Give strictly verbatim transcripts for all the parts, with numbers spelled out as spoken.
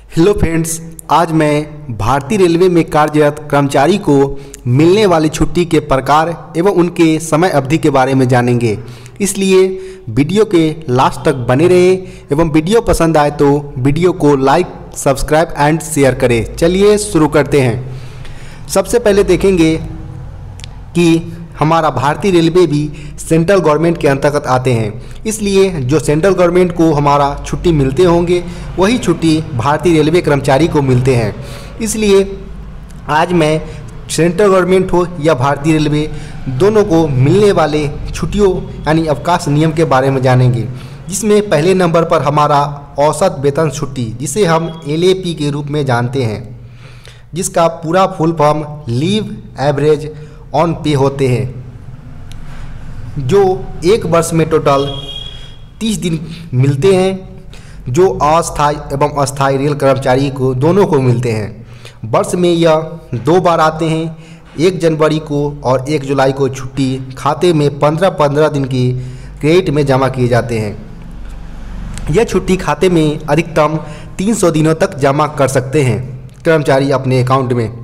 Hello friends, आज मैं भारतीय रेलवे में कार्यरत कर्मचारी को मिलने वाली छुट्टी के प्रकार एवं उनके समय अवधि के बारे में जानेंगे। इसलिए वीडियो के लास्ट तक बने रहें एवं वीडियो पसंद आए तो वीडियो को लाइक, सब्सक्राइब एंड शेयर करें। चलिए शुरू करते हैं। सबसे पहले देखेंगे कि हमारा भारतीय रेलवे भी सेंट्रल गवर्नमेंट के अंतर्गत आते हैं, इसलिए जो सेंट्रल गवर्नमेंट को हमारा छुट्टी मिलते होंगे वही छुट्टी भारतीय रेलवे कर्मचारी को मिलते हैं। इसलिए आज मैं सेंट्रल गवर्नमेंट हो या भारतीय रेलवे दोनों को मिलने वाले छुट्टियों यानी अवकाश नियम के बारे में जानेंगे, जिसमें पहले नंबर पर हमारा औसत वेतन छुट्टी, जिसे हम एल ए पी के रूप में जानते हैं, जिसका पूरा full form leave average on pay होते हैं, जो एक वर्ष में टोटल तीस दिन मिलते हैं, जो अस्थायी एवं अस्थायी रेल कर्मचारी को दोनों को मिलते हैं। वर्ष में यह दो बार आते हैं, एक जनवरी को और एक जुलाई को छुट्टी खाते में पंद्रह पंद्रह दिन की क्रेडिट में जमा किए जाते हैं। यह छुट्टी खाते में अधिकतम तीन सौ दिनों तक जमा कर सकते हैं कर्मचारी अपने अकाउंट में।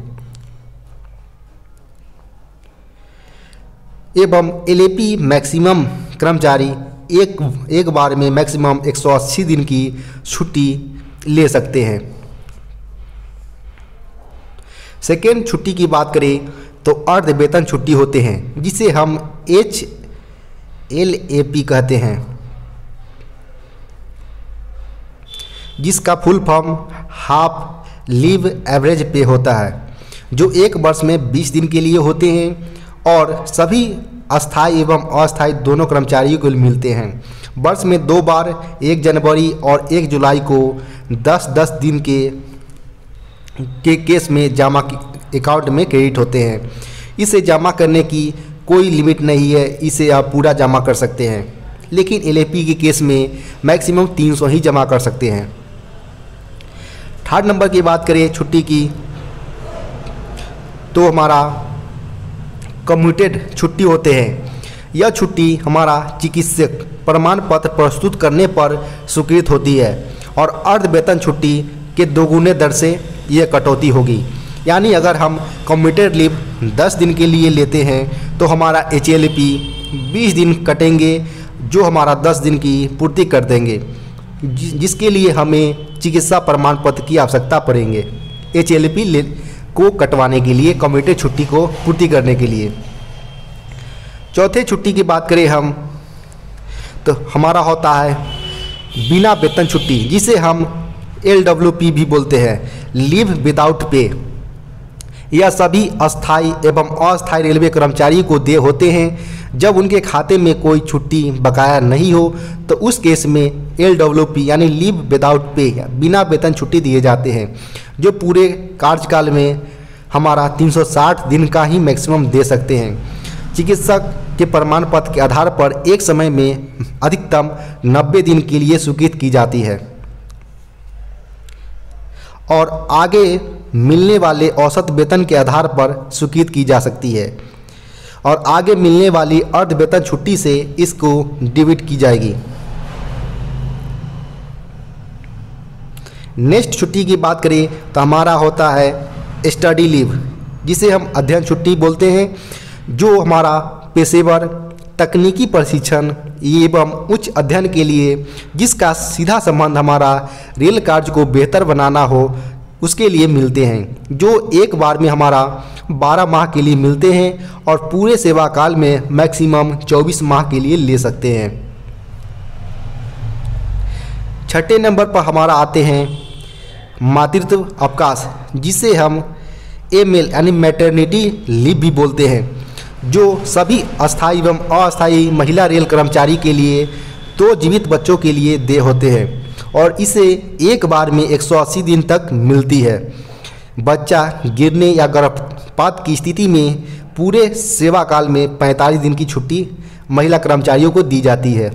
एवं एल ए पी मैक्सिमम कर्मचारी एक एक बार में मैक्सिमम एक सौ अस्सी दिन की छुट्टी ले सकते हैं। सेकेंड छुट्टी की बात करें तो अर्ध वेतन छुट्टी होते हैं, जिसे हम एच एल ए पी कहते हैं, जिसका full form half leave average pay होता है, जो एक वर्ष में बीस दिन के लिए होते हैं और सभी अस्थायी एवं अस्थायी दोनों कर्मचारियों को मिलते हैं। वर्ष में दो बार एक जनवरी और एक जुलाई को दस दस दिन के के केस में जमा अकाउंट में क्रेडिट होते हैं। इसे जमा करने की कोई लिमिट नहीं है, इसे आप पूरा जमा कर सकते हैं, लेकिन एल ए पी के केस में मैक्सिमम तीन सौ ही जमा कर सकते हैं। थर्ड नंबर की बात करें छुट्टी की तो हमारा कम्यूटेड छुट्टी होते हैं। यह छुट्टी हमारा चिकित्सक प्रमाण पत्र प्रस्तुत करने पर स्वीकृत होती है और अर्ध वेतन छुट्टी के दोगुने दर से यह कटौती होगी। यानी अगर हम कम्यूटेड लीव दस दिन के लिए लेते हैं तो हमारा एच एल पी बीस दिन कटेंगे, जो हमारा दस दिन की पूर्ति कर देंगे, जिसके लिए हमें चिकित्सा प्रमाण पत्र की आवश्यकता पड़ेंगे एच एल पी को कटवाने के लिए, कम्यूटेड छुट्टी को पूर्ति करने के लिए। चौथे छुट्टी की बात करें हम तो हमारा होता है बिना वेतन छुट्टी, जिसे हम एल डब्ल्यू पी भी बोलते हैं, लीव विदाउट पे। यह सभी अस्थायी एवं अस्थायी रेलवे कर्मचारी को दे होते हैं। जब उनके खाते में कोई छुट्टी बकाया नहीं हो तो उस केस में एल डब्ल्यू पी यानी लीव विदाउट पे बिना वेतन छुट्टी दिए जाते हैं, जो पूरे कार्यकाल में हमारा तीन सौ साठ दिन का ही मैक्सिमम दे सकते हैं। चिकित्सक के प्रमाण पत्र के आधार पर एक समय में अधिकतम नब्बे दिन के लिए स्वीकृत की जाती है और आगे मिलने वाले औसत वेतन के आधार पर स्वीकृत की जा सकती है और आगे मिलने वाली अर्ध वेतन छुट्टी से इसको डिविड की जाएगी। नेक्स्ट छुट्टी की बात करें तो हमारा होता है स्टडी लीव, जिसे हम अध्ययन छुट्टी बोलते हैं, जो हमारा पेशेवर तकनीकी प्रशिक्षण एवं उच्च अध्ययन के लिए जिसका सीधा संबंध हमारा रेल कार्य को बेहतर बनाना हो उसके लिए मिलते हैं, जो एक बार में हमारा बारह माह के लिए मिलते हैं और पूरे सेवा काल में मैक्सिमम चौबीस माह के लिए ले सकते हैं। छठे नंबर पर हमारा आते हैं मातृत्व अवकाश, जिसे हम एम एल यानी मैटरनिटी लीव भी बोलते हैं, जो सभी अस्थायी एवं अस्थायी महिला रेल कर्मचारी के लिए दो जीवित बच्चों के लिए दे होते हैं और इसे एक बार में एक सौ अस्सी दिन तक मिलती है। बच्चा गिरने या गर्भपात की स्थिति में पूरे सेवा काल में पैंतालीस दिन की छुट्टी महिला कर्मचारियों को दी जाती है।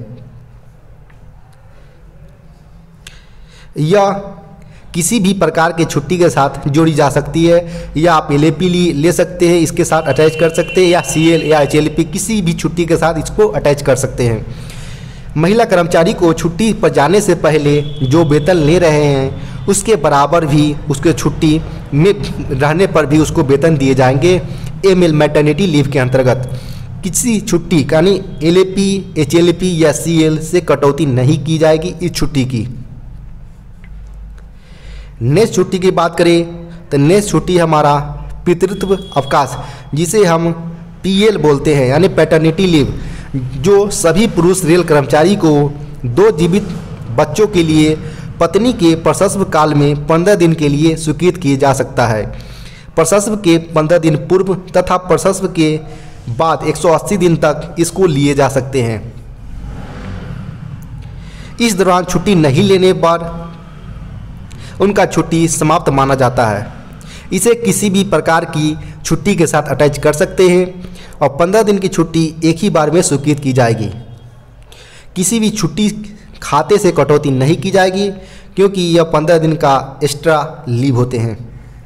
यह किसी भी प्रकार के छुट्टी के साथ जोड़ी जा सकती है, या आप एल ए पी ले सकते हैं, इसके साथ अटैच कर सकते हैं, या सी एल या एच एल पी किसी भी छुट्टी के साथ इसको अटैच कर सकते हैं। महिला कर्मचारी को छुट्टी पर जाने से पहले जो वेतन ले रहे हैं उसके बराबर भी उसके छुट्टी में रहने पर भी उसको वेतन दिए जाएंगे। एम एल मैटरनिटी लीव के अंतर्गत किसी छुट्टी यानी L A P, H L P या सी एल से कटौती नहीं की जाएगी इस छुट्टी की। नेक्स्ट छुट्टी की बात करें तो नेक्स्ट छुट्टी हमारा पितृत्व अवकाश, जिसे हम पी एल बोलते हैं, यानी पैटर्निटी लीव, जो सभी पुरुष रेल कर्मचारी को दो जीवित बच्चों के लिए पत्नी के प्रसव काल में पंद्रह दिन के लिए स्वीकृत किया जा सकता है। प्रसव के पंद्रह दिन पूर्व तथा प्रसव के बाद एक सौ अस्सी दिन तक इसको लिए जा सकते हैं। इस दौरान छुट्टी नहीं लेने पर उनका छुट्टी समाप्त माना जाता है। इसे किसी भी प्रकार की छुट्टी के साथ अटैच कर सकते हैं और पंद्रह दिन की छुट्टी एक ही बार में स्वीकृत की जाएगी। किसी भी छुट्टी खाते से कटौती नहीं की जाएगी क्योंकि यह पंद्रह दिन का एक्स्ट्रा लीव होते हैं।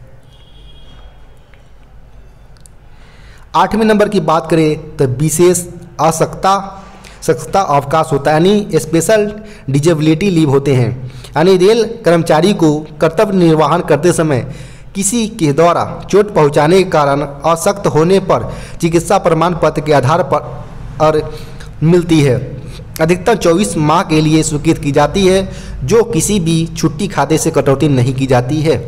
आठवें नंबर की बात करें तो विशेष असक्ता सक्ता अवकाश होता है, यानी स्पेशल डिजेबिलिटी लीव होते हैं। यानी रेल कर्मचारी को कर्तव्य निर्वहन करते समय किसी के द्वारा चोट पहुंचाने के कारण अशक्त होने पर चिकित्सा प्रमाण पत्र के आधार पर और मिलती है। अधिकतम चौबीस माह के लिए स्वीकृत की जाती है, जो किसी भी छुट्टी खाते से कटौती नहीं की जाती है।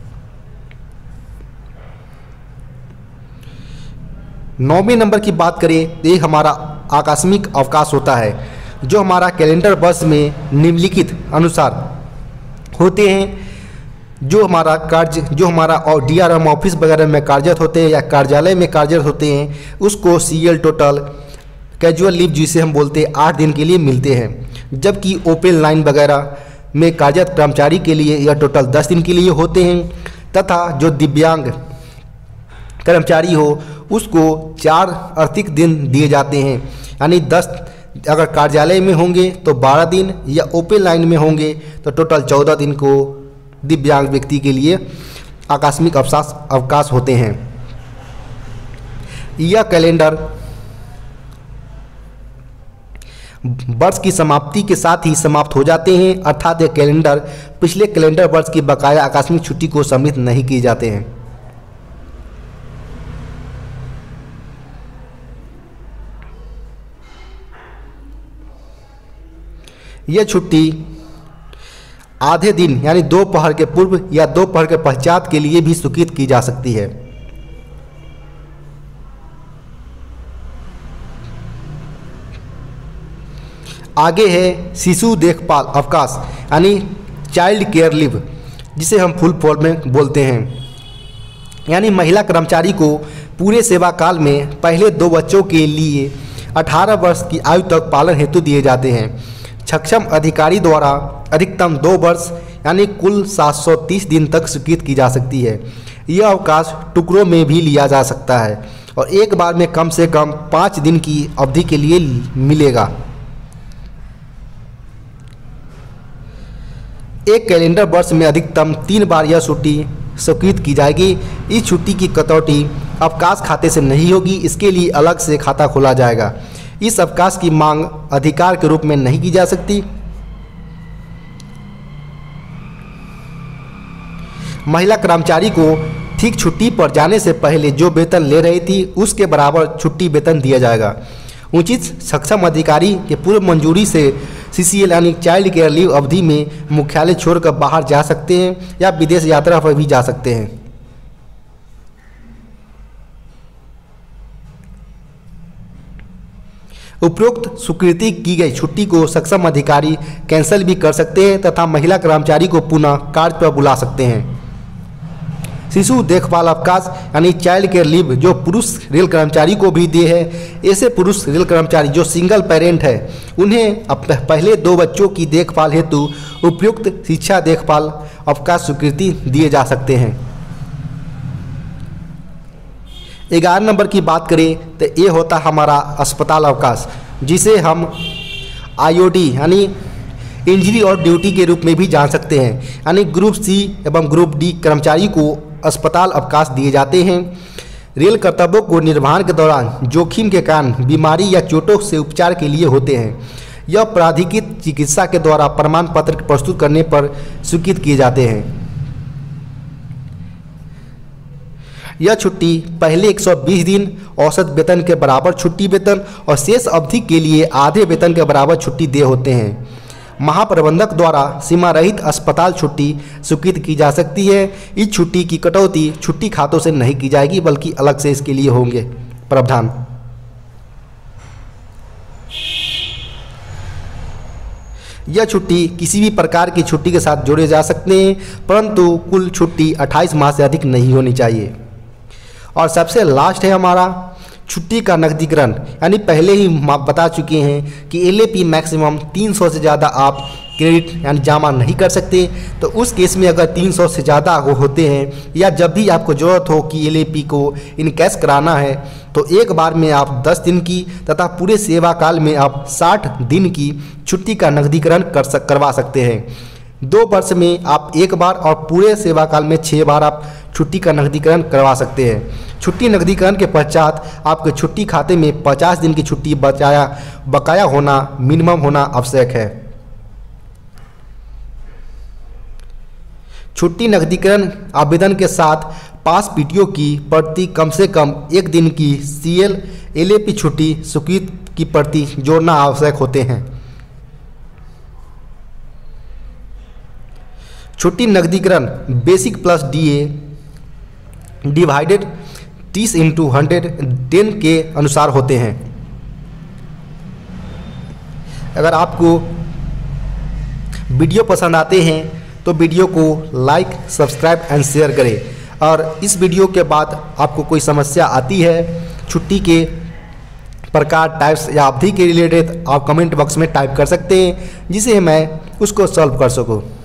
नौवें नंबर की बात करें तो एक हमारा आकस्मिक अवकाश होता है, जो हमारा कैलेंडर वर्ष में निम्नलिखित अनुसार होते हैं। जो हमारा कार्य जो हमारा और डी आर एम ऑफिस वगैरह में कार्यरत होते हैं या कार्यालय में कार्यरत होते हैं, उसको C L total casual leave जिसे हम बोलते हैं आठ दिन के लिए मिलते हैं। जबकि ओपन लाइन वगैरह में कार्यरत कर्मचारी के लिए यह टोटल दस दिन के लिए होते हैं तथा जो दिव्यांग कर्मचारी हो उसको चार आर्थिक दिन दिए जाते हैं। यानी दस अगर कार्यालय में होंगे तो बारह दिन या ओपन लाइन में होंगे तो टोटल चौदह दिन को दिव्यांग व्यक्ति के लिए आकस्मिक अवकाश अवकाश होते हैं। यह कैलेंडर वर्ष की समाप्ति के साथ ही समाप्त हो जाते हैं, अर्थात यह कैलेंडर पिछले कैलेंडर वर्ष की बकाया आकस्मिक छुट्टी को सम्मिलित नहीं किए जाते हैं। यह छुट्टी आधे दिन यानी दोपहर के पूर्व या दोपहर के पश्चात के लिए भी स्वीकृत की जा सकती है। आगे है शिशु देखभाल अवकाश यानी चाइल्ड केयर लीव, जिसे हम फुल फॉर्म में बोलते हैं। यानी महिला कर्मचारी को पूरे सेवा काल में पहले दो बच्चों के लिए अठारह वर्ष की आयु तक पालन हेतु दिए जाते हैं। सक्षम अधिकारी द्वारा अधिकतम दो वर्ष यानी कुल सात सौ तीस दिन तक स्वीकृत की जा सकती है। यह अवकाश टुकड़ों में भी लिया जा सकता है और एक बार में कम से कम पाँच दिन की अवधि के लिए मिलेगा। एक कैलेंडर वर्ष में अधिकतम तीन बार यह छुट्टी स्वीकृत की जाएगी। इस छुट्टी की कटौती अवकाश खाते से नहीं होगी, इसके लिए अलग से खाता खोला जाएगा। इस अवकाश की मांग अधिकार के रूप में नहीं की जा सकती। महिला कर्मचारी को ठीक छुट्टी पर जाने से पहले जो वेतन ले रही थी उसके बराबर छुट्टी वेतन दिया जाएगा। उचित सक्षम अधिकारी के पूर्व मंजूरी से सी सी एल यानी चाइल्ड केयर लीव अवधि में मुख्यालय छोड़कर बाहर जा सकते हैं या विदेश यात्रा पर भी जा सकते हैं। उपरोक्त स्वीकृति की गई छुट्टी को सक्षम अधिकारी कैंसिल भी कर सकते हैं तथा महिला कर्मचारी को पुनः कार्य पर बुला सकते हैं। शिशु देखभाल अवकाश यानी चाइल्ड केयर लीव जो पुरुष रेल कर्मचारी को भी दिए है। ऐसे पुरुष रेल कर्मचारी जो सिंगल पेरेंट है उन्हें अब पहले दो बच्चों की देखभाल हेतु उपयुक्त शिक्षा देखभाल अवकाश स्वीकृति दिए जा सकते हैं। ग्यारह नंबर की बात करें तो ये होता हमारा अस्पताल अवकाश, जिसे हम आई ओ डी यानी इंजरी और ड्यूटी के रूप में भी जान सकते हैं। यानी ग्रुप सी एवं ग्रुप डी कर्मचारी को अस्पताल अवकाश दिए जाते हैं। रेल कर्तव्यों को निर्वहन के दौरान जोखिम के कारण बीमारी या चोटों से उपचार के लिए होते हैं। यह प्राधिकृत चिकित्सा के द्वारा प्रमाण पत्र प्रस्तुत करने पर स्वीकृत किए जाते हैं। यह छुट्टी पहले एक सौ बीस दिन औसत वेतन के बराबर छुट्टी वेतन और शेष अवधि के लिए आधे वेतन के बराबर छुट्टी दे होते हैं। महाप्रबंधक द्वारा सीमा रहित अस्पताल छुट्टी स्वीकृत की जा सकती है। इस छुट्टी की कटौती छुट्टी खातों से नहीं की जाएगी, बल्कि अलग से इसके लिए होंगे प्रावधान। यह छुट्टी किसी भी प्रकार की छुट्टी के साथ जोड़े जा सकते हैं, परंतु कुल छुट्टी अट्ठाईस माह से अधिक नहीं होनी चाहिए। और सबसे लास्ट है हमारा छुट्टी का नकदीकरण, यानी पहले ही बता चुके हैं कि एल ए पी मैक्सिमम तीन सौ से ज़्यादा आप क्रेडिट यानी जमा नहीं कर सकते। तो उस केस में अगर तीन सौ से ज़्यादा होते हैं या जब भी आपको ज़रूरत हो कि एल ए पी को इन कैश कराना है, तो एक बार में आप दस दिन की तथा पूरे सेवा काल में आप साठ दिन की छुट्टी का नकदीकरण कर सक करवा सकते हैं। दो वर्ष में आप एक बार और पूरे सेवा काल में छः बार आप छुट्टी का नकदीकरण करवा सकते हैं। छुट्टी नकदीकरण के पश्चात आपके छुट्टी खाते में पचास दिन की छुट्टी बचाया बकाया होना मिनिमम होना आवश्यक है। छुट्टी नकदीकरण आवेदन के साथ पास पी टी ओ की प्रति कम से कम एक दिन की C L L A P छुट्टी स्वीकृत की प्रति जोड़ना आवश्यक होते हैं। छुट्टी नकदीकरण basic plus D A divided तीस इंटू हंड्रेड टेन के अनुसार होते हैं। अगर आपको वीडियो पसंद आते हैं तो वीडियो को लाइक सब्सक्राइब एंड शेयर करें। और इस वीडियो के बाद आपको कोई समस्या आती है छुट्टी के प्रकार टाइप्स या अवधि के रिलेटेड, आप कमेंट बॉक्स में टाइप कर सकते हैं, जिसे मैं उसको सॉल्व कर सकूं।